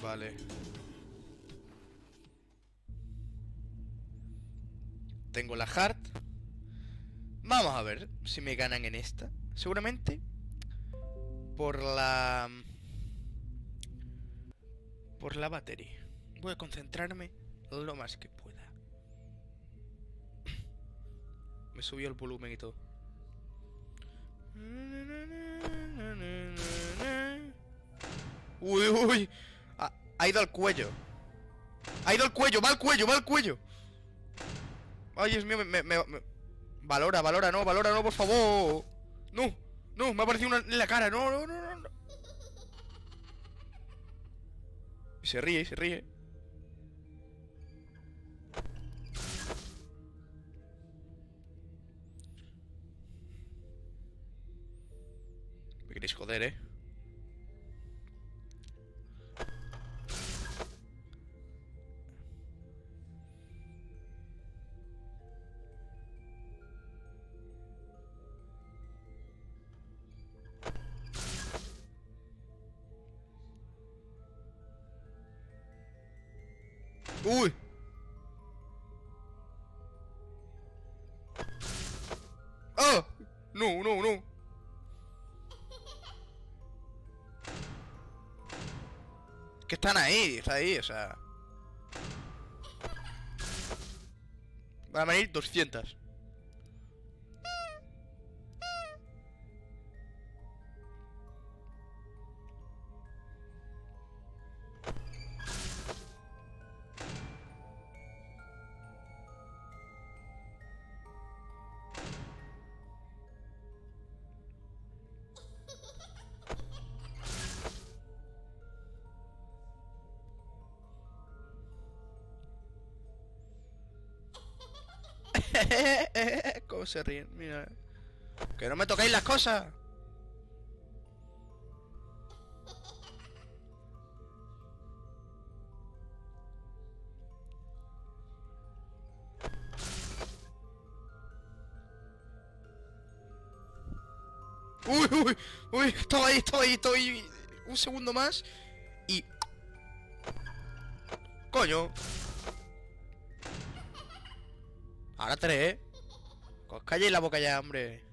Vale. Tengo la Heart. Vamos a ver si me ganan en esta. Seguramente por la batería. Voy a concentrarme lo más que pueda. Me subió el volumen y todo. Uy, uy. Ha ido al cuello. Ha ido al cuello, va al cuello, va al cuello. Ay, Dios mío, Valora, no, por favor. No, no, me ha aparecido una en la cara. No, no, no, no, no. Y se ríe, y se ríe. Me queréis joder, Uy. ¡Ah! No, no, no. Que están ahí, está ahí, o sea. Van a venir 200. ¿Cómo se ríen? Mira. ¡Que no me toquéis las cosas! Uy, uy, uy, estoy un segundo más y... ¡Coño! Ahora 3, ¿eh? Os calléis la boca ya, hombre.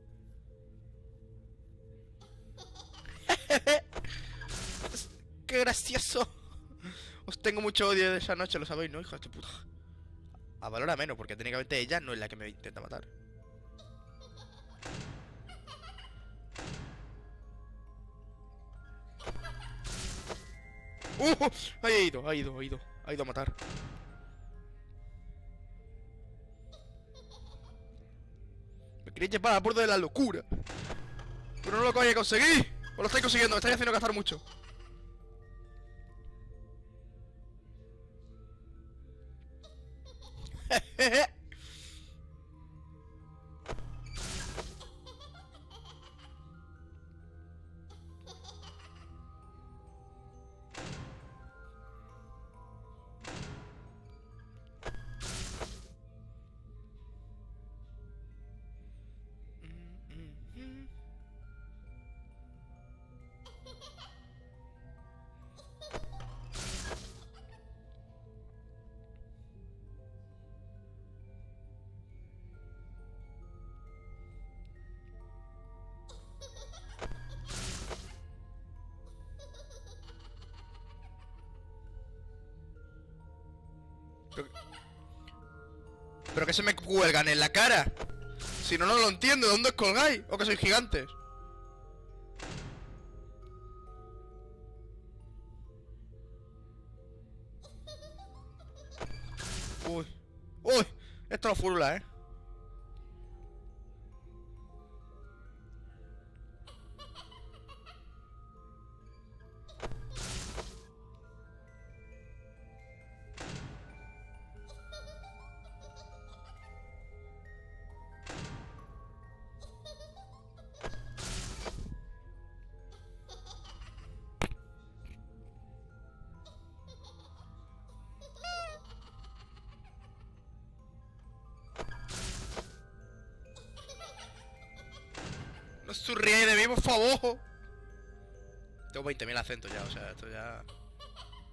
¡Qué gracioso! Os tengo mucho odio de esa noche, lo sabéis, ¿no, hijos de puta? A Valora menos, porque técnicamente ella no es la que me intenta matar. Ahí ha ido a matar. Me queréis llevar al borde de la locura. Pero no lo vais a conseguir. Os lo estáis consiguiendo, me estáis haciendo gastar mucho. Pero que se me cuelgan en la cara. Si no, no lo entiendo. ¿De dónde os colgáis? ¿O que sois gigantes? Uy. Uy. Esto no furula, ¿eh? No sonríe de mí, por favor. Tengo 20.000 acentos ya, o sea, esto ya...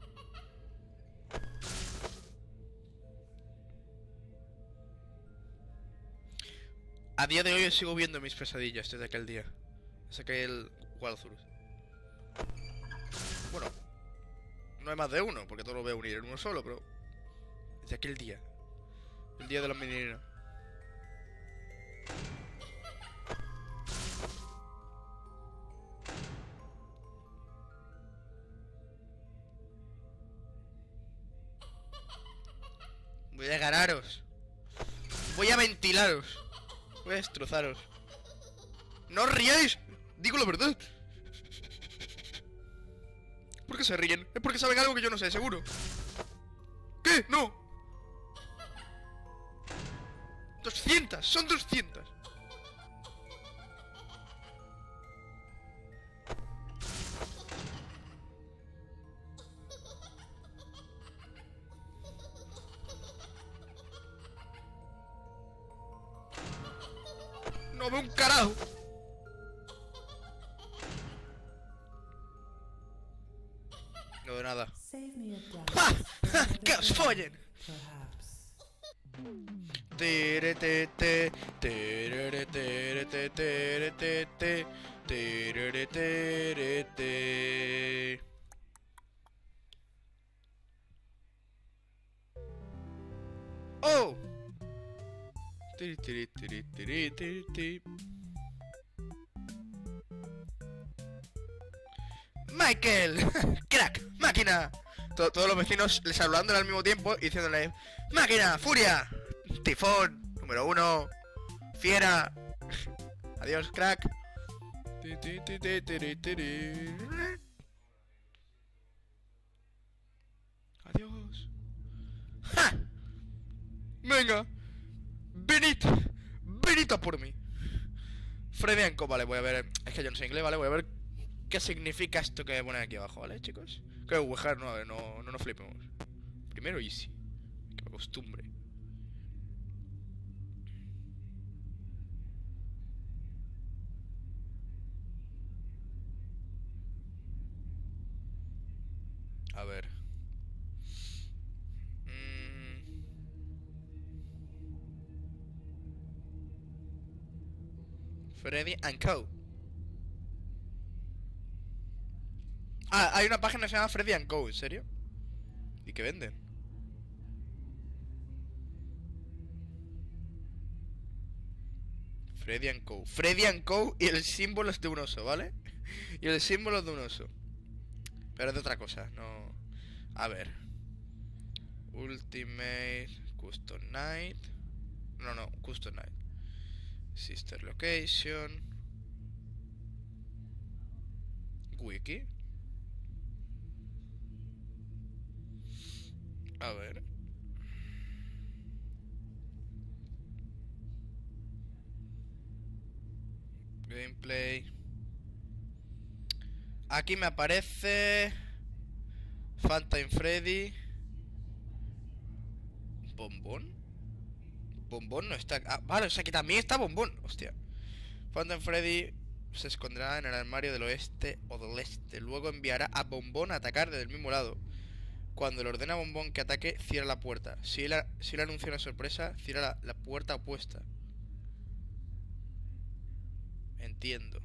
A día de hoy sigo viendo mis pesadillas desde aquel día. Desde aquel Walthurus. Bueno, no hay más de uno, porque todo lo voy a unir en uno solo, pero... Desde aquel día. El día de los meninos. Voy a ganaros. Voy a ventilaros. Voy a destrozaros. ¡No os riáis! Digo la verdad. ¿Por qué se ríen? Es porque saben algo que yo no sé, seguro. ¿Qué? ¡No! 200, son 200. No veo un carajo. No veo nada. ¡Ja! ¡Ja! ¡Que os follen! Tere te te, tere tere te tere te te, tere tere te. ¡Oh! Tiri tiri tiri tiri tiri tiri. ¡Michael! ¡Crack! ¡Máquina! Todos los vecinos les hablándole al mismo tiempo y diciéndole: ¡Máquina! ¡Furia! ¡Tifón! ¡Número 1! ¡Fiera! ¡Adiós, crack! ¡Adiós! ¡Ja! ¡Venga! ¡Venid! ¡Venid a por mí! Fredianco, vale, voy a ver. Es que yo no sé inglés, vale, voy a ver qué significa esto que me ponen aquí abajo, ¿vale, chicos? Que Wejar, no, a ver, no nos flipemos. Primero easy. Que me acostumbre. A ver. Freddy and Co. Ah, hay una página que se llama Freddy and Co, ¿en serio? ¿Y qué venden? Freddy and Co. Freddy and Co y el símbolo es de un oso, ¿vale? Y el símbolo es de un oso. Pero es de otra cosa, no... A ver. Ultimate Custom Night. No, Custom Night. Sister Location. Wiki. A ver. Gameplay. Aquí me aparece Phantom Freddy. ¿Bombón? Bombón no está... Ah, vale, o sea que también está Bombón. Hostia. Phantom Freddy se esconderá en el armario del oeste o del este. Luego enviará a Bombón a atacar desde el mismo lado. Cuando le ordena a Bombón que ataque, cierra la puerta. Si él anuncia una sorpresa, cierra la puerta opuesta. Entiendo.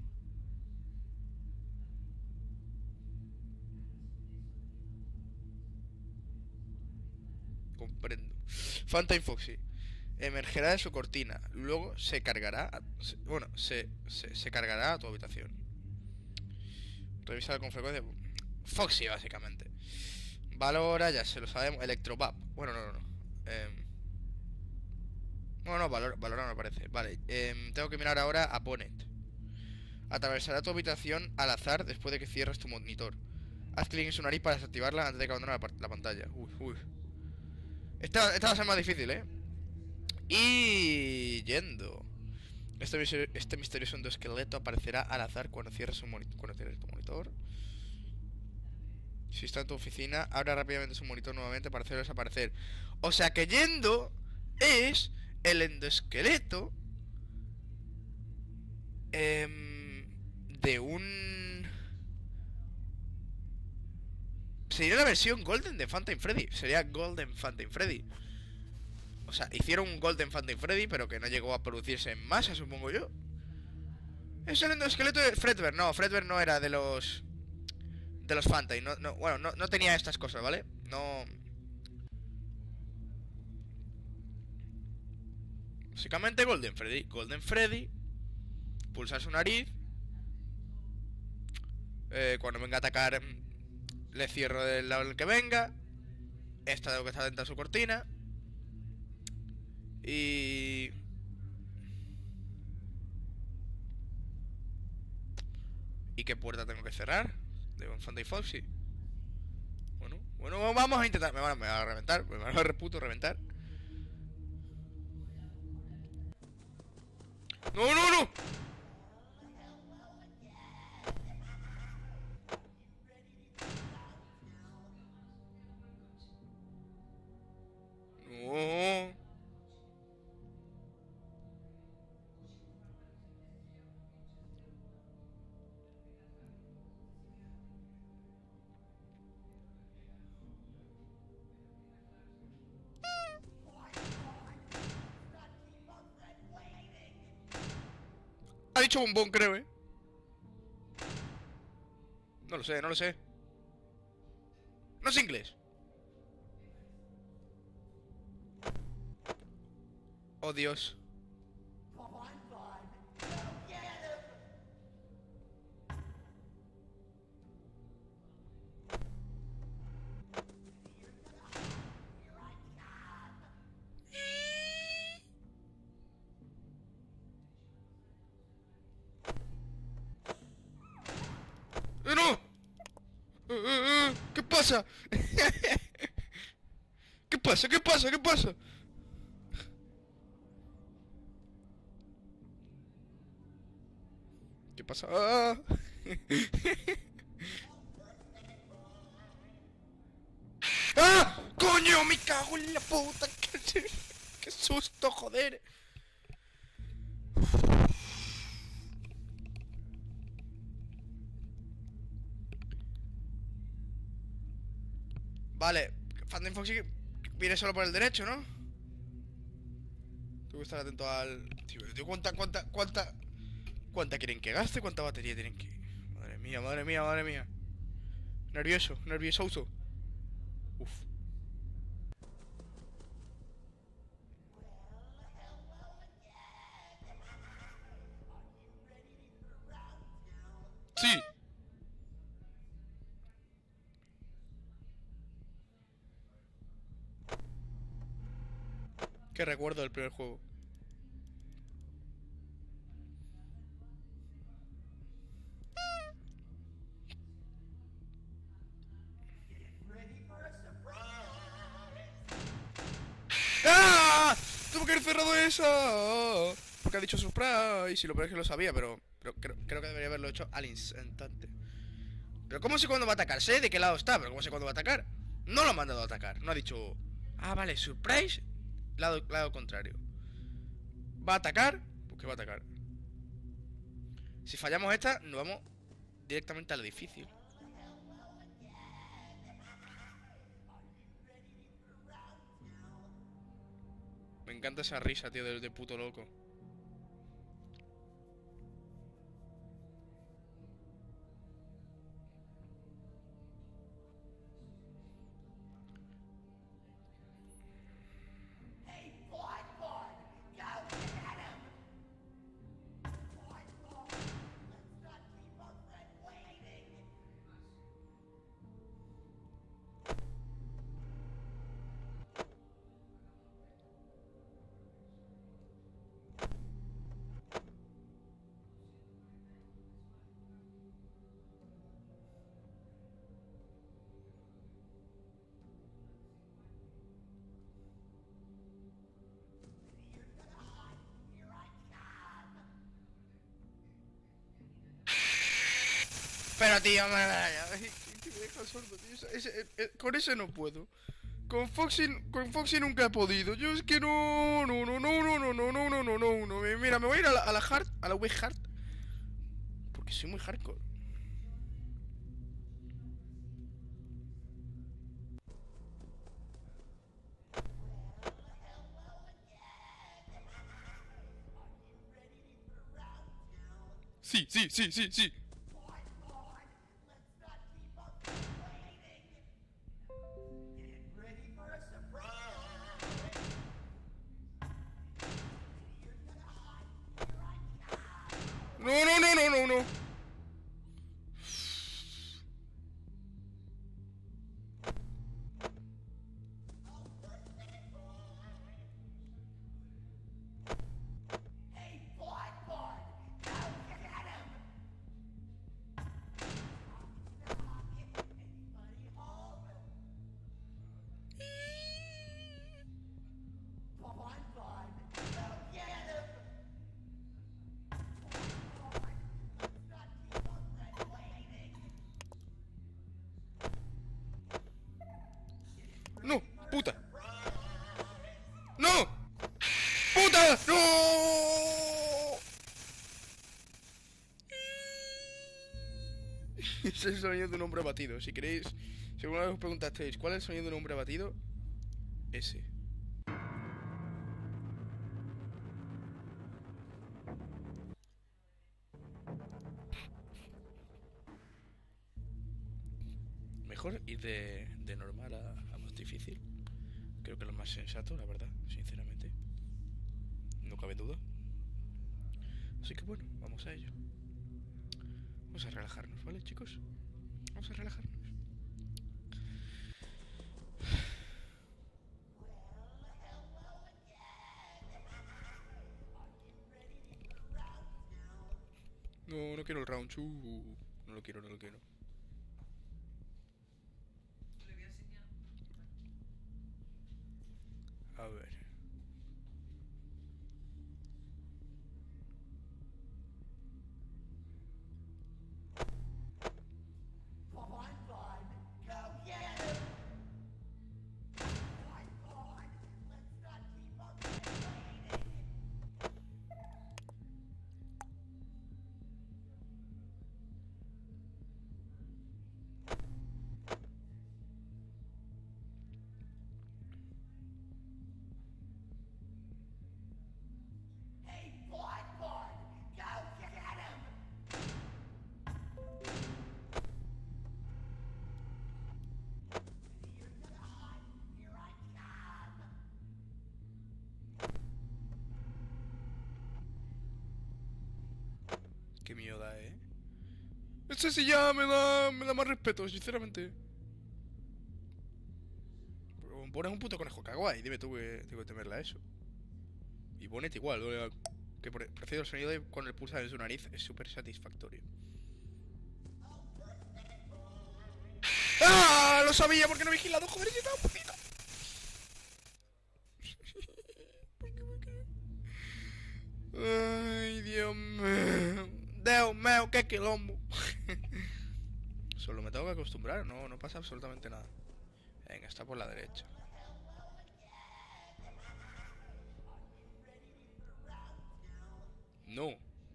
Comprendo. Phantom Foxy emergerá de su cortina. Luego se cargará. Bueno, se cargará a tu habitación. Revisa con frecuencia. Foxy, básicamente. Valora, ya se lo sabemos. Electrobab. Bueno, no. Bueno, no, Valora no aparece. Vale, tengo que mirar ahora a Bonnet. Atravesará tu habitación al azar después de que cierres tu monitor. Haz clic en su nariz para desactivarla antes de que abandone la pantalla. Uy. Esta va a ser más difícil, ¿eh? Y... yendo. Este misterioso endoesqueleto aparecerá al azar cuando cierres tu monitor. Si está en tu oficina, abre rápidamente su monitor nuevamente para hacerlo desaparecer. O sea que yendo es el endoesqueleto de un... Sería la versión Golden de Phantom Freddy. Sería Golden Phantom Freddy. O sea, hicieron un Golden Phantom Freddy, pero que no llegó a producirse en masa, supongo yo. Es el esqueleto de Fredbear. No, Fredbear no era de los... De los Phantom. Bueno, no tenía estas cosas, ¿vale? No... Básicamente Golden Freddy. Golden Freddy. Pulsar su nariz. Cuando venga a atacar, le cierro del lado en el que venga. Esta de lo que está dentro de su cortina. Y... ¿Y qué puerta tengo que cerrar? De Phantom Foxy. Bueno, vamos a intentar. Me van a reventar. Me van a reventar. ¡No! No. Ha dicho bombón, creo, ¿eh? No lo sé. No es inglés. Oh, Dios. ¡No! ¿Qué pasa? ¿Qué pasa? ¿Qué pasa? ¿Qué pasa? ¡Ah! ¡Coño! ¡Me cago en la puta! ¡Qué susto, joder! Vale, Phantom Foxy viene solo por el derecho, ¿no? Tengo que estar atento al... Tío, ¿cuánta quieren que gaste? ¿Cuánta batería tienen que...? Madre mía. Nervioso. Uf. Sí. Qué recuerdo del primer juego. ¡Ah! ¡Tuvo que haber cerrado esa! Porque ha dicho surprise. Y lo peor es que lo sabía, pero creo que debería haberlo hecho al instante. Pero ¿cómo sé cuándo va a atacar? Sé de qué lado está, pero ¿cómo sé cuándo va a atacar? No lo ha mandado a atacar. No ha dicho... Ah, vale, surprise. Lado contrario. ¿Va a atacar? Pues que va a atacar. Si fallamos esta, nos vamos directamente al edificio. Me encanta esa risa, tío, de puto loco. Pero tío, me deja sordo, tío. Con ese no puedo. Con Foxy nunca he podido. Yo es que no. Mira, me voy a ir a la hard, a la way hard. Porque soy muy hardcore. Sí, sí, sí, sí, sí. No, no, no, no, no, no. No, puta. No. Puta. No. Es el sonido de un hombre abatido. Si queréis, si alguna vez os preguntasteis cuál es el sonido de un hombre abatido, ese. Mejor ir de normal a más difícil. Creo que es lo más sensato, la verdad, sinceramente. No cabe duda. Así que bueno, vamos a ello. Vamos a relajarnos, ¿vale, chicos? Vamos a relajarnos. No, no quiero el round 2. No lo quiero, no lo quiero. A ver. Qué miedo da, ¿eh? Este sí ya me da más respeto, sinceramente. Pones un puto conejo kawaii, dime tú que tengo que temerla a eso. Y Bonnet igual, que prefiero el sonido de cuando le pulsa en su nariz, es súper satisfactorio. ¡Ah! Lo sabía porque no he vigilado, joder, he llegado un poquito. Ay, Dios mío. Dios mío, qué quilombo. Solo me tengo que acostumbrar, no pasa absolutamente nada. Venga, está por la derecha. No.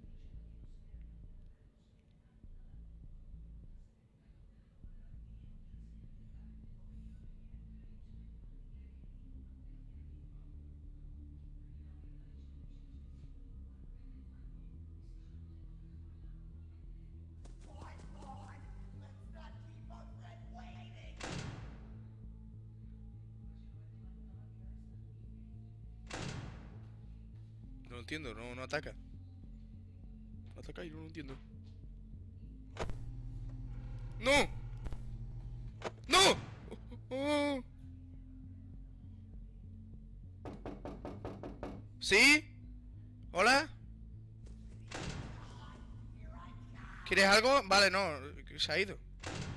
No lo entiendo, no ataca. No ataca y no lo entiendo. ¡No! ¡No! Oh. ¿Sí? ¿Hola? ¿Quieres algo? Vale, no, se ha ido.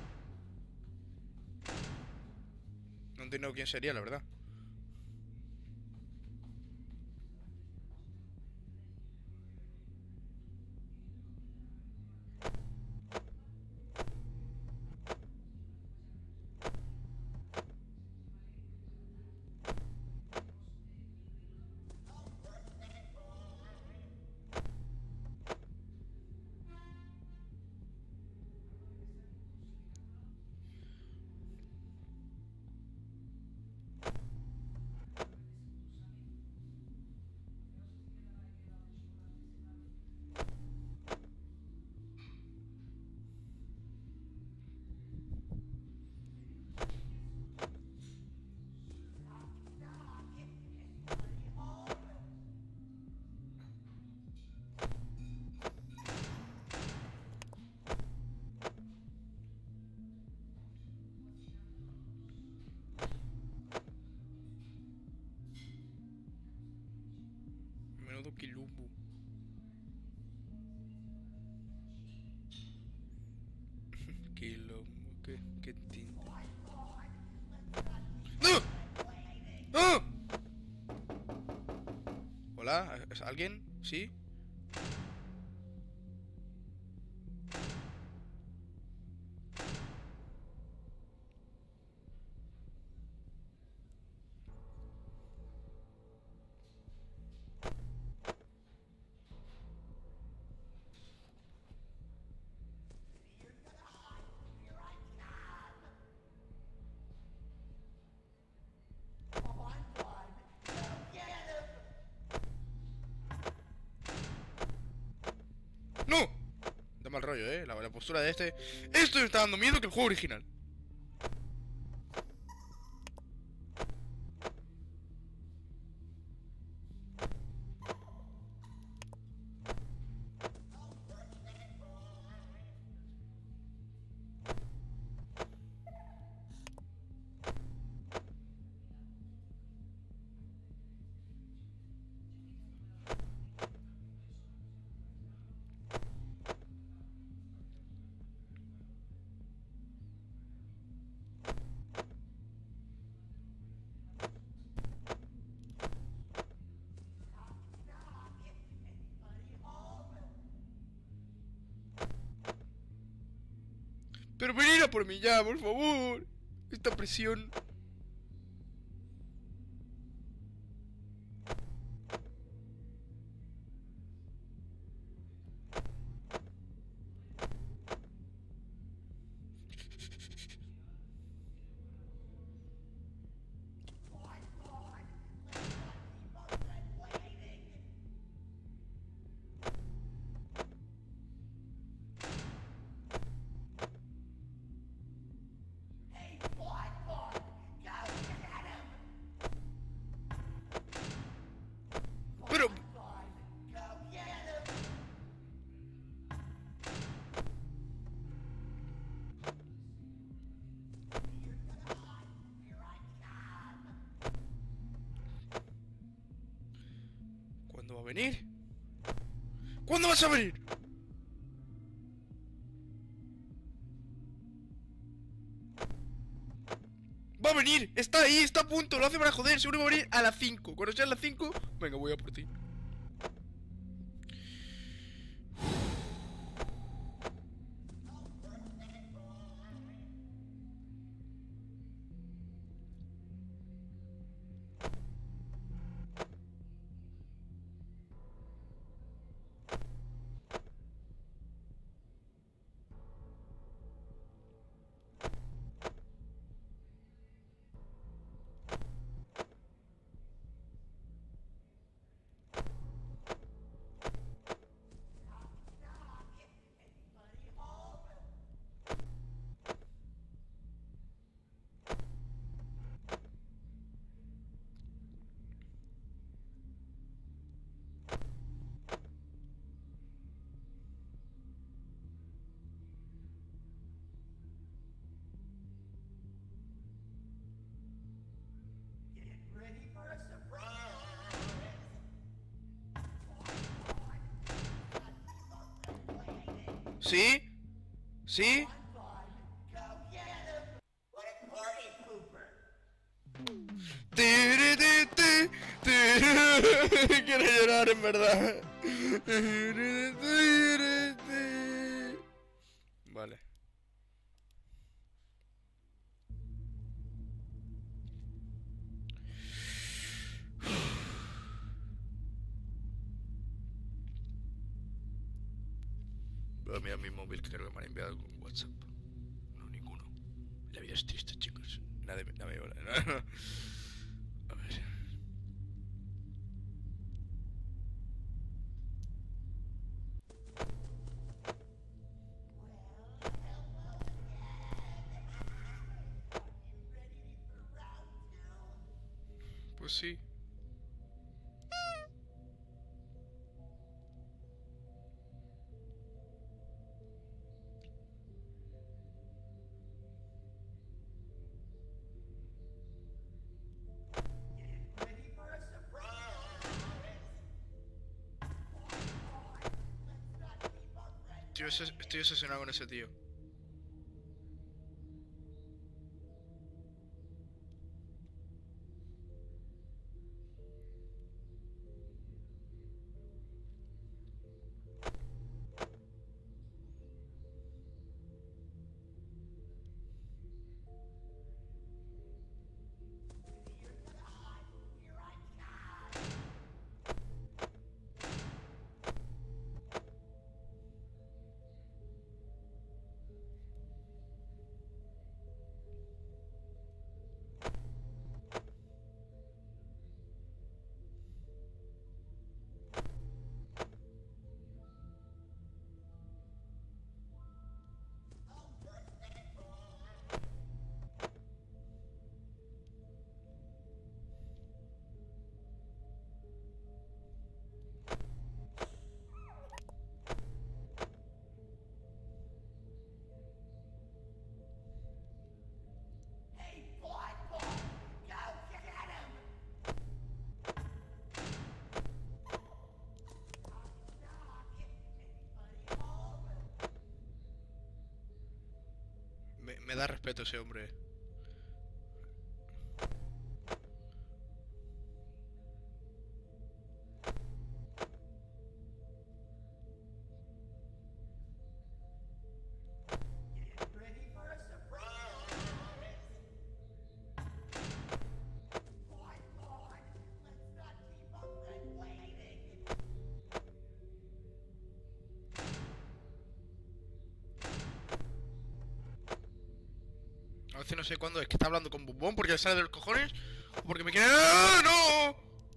No entiendo quién sería, la verdad. Quilombo. Quilombo. ¿Qué tinta? ¡No! ¡Ah! ¿Hola? ¿Es alguien? ¿Sí? ¡No! Da mal rollo, la postura de este. Esto me está dando miedo que el juego original. Pero venid a por mí ya, por favor. Esta presión. Pero... ¿Cuándo va a venir? ¿Cuándo vas a venir? Va a venir, está ahí, está a punto, lo hace para joder, seguro va a venir a las 5. Cuando sean las 5, venga, voy a por ti. ¿Sí? ¿Sí? Quiero llorar en verdad. Vale. Voy a mirar mi móvil que creo que me han enviado con WhatsApp. No, ninguno. La vida es triste, chicos. Nadie me vale. A ver. Pues sí. Estoy obsesionado con ese tío. Me da respeto ese hombre. A veces no sé cuándo es que está hablando con Bombón porque le sale de los cojones o porque me quiere... ¡Ah, no!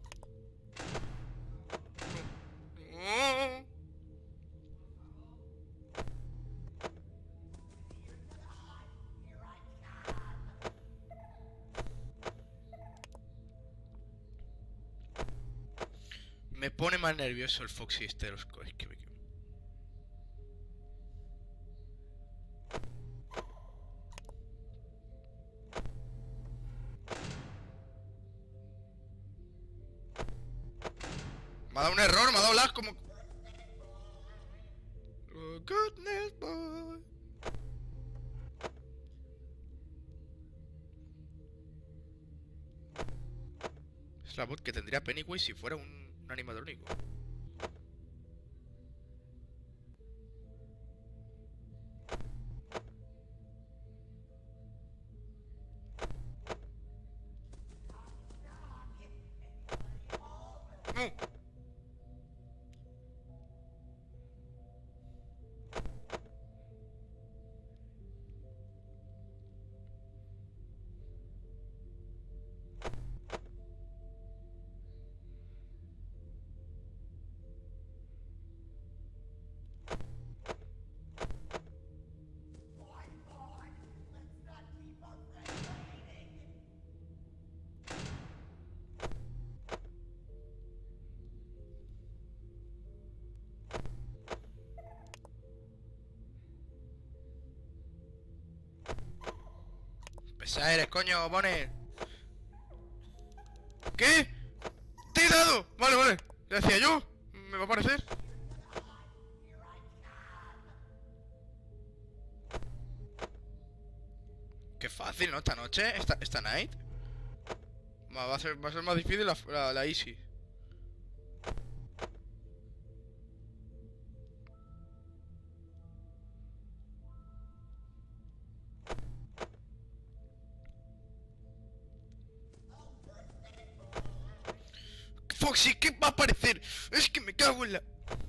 No. Me pone más nervioso el Foxy este de los... Es que me... Me ha dado un error, me ha dado lag como... Oh, goodness, boy. Es la voz que tendría Pennywise si fuera un animatrónico. ¡No! Pesa eres, coño, pone. ¿Qué? ¡Te he dado! Vale, vale. Le decía yo. Me va a parecer. Qué fácil, ¿no? Esta noche, esta night. Va a ser más difícil la easy. Foxy, ¿qué va a aparecer? Es que me cago en la...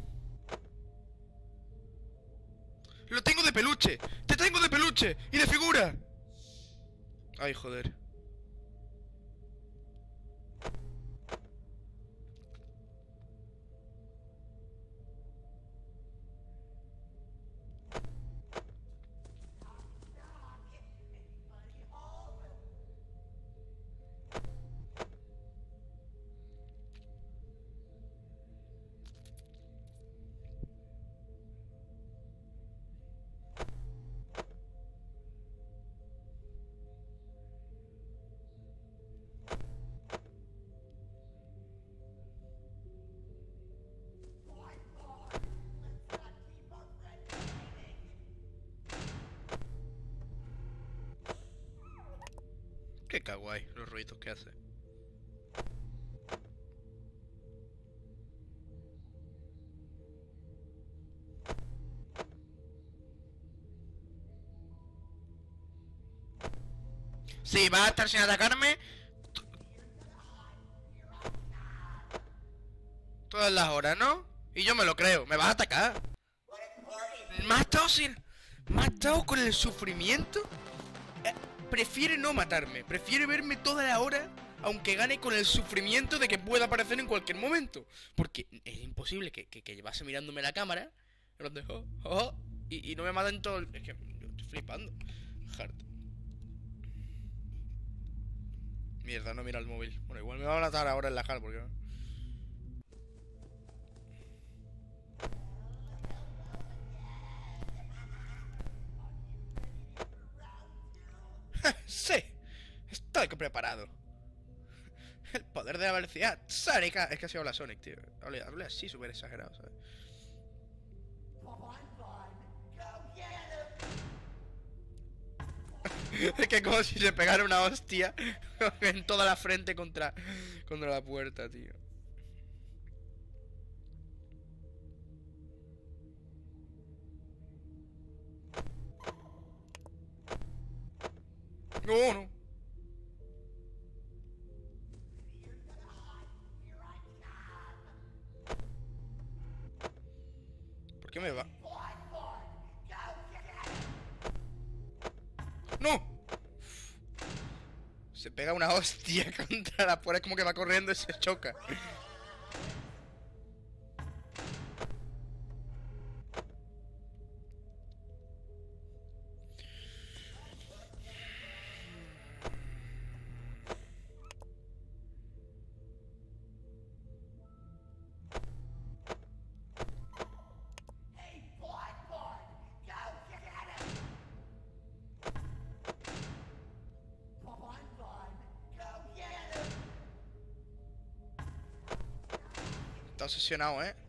Lo tengo de peluche. Te tengo de peluche y de figura. Ay, joder. Qué kawaii los ruidos que hace. Sí, vas a estar sin atacarme todas las horas, ¿no? Y yo me lo creo, me vas a atacar. ¿Me has estado sin... ¿Me has estado con el sufrimiento? Prefiere no matarme, prefiere verme toda la hora, aunque gane con el sufrimiento de que pueda aparecer en cualquier momento. Porque es imposible que llevase mirándome la cámara, en donde, y no me maten todo el... Es que yo estoy flipando. Hard. Mierda, no mira el móvil. Bueno, igual me va a matar ahora en la hard, porque... Sí, estoy preparado. El poder de la velocidad. Sonic. Es que así habla Sonic, tío. Habla así, súper exagerado, ¿sabes? Es que como si se pegara una hostia en toda la frente contra la puerta, tío. No, no. ¿Por qué me va? ¡No! Se pega una hostia contra la puerta. Es como que va corriendo y se choca. Está obsesionado, ¿eh?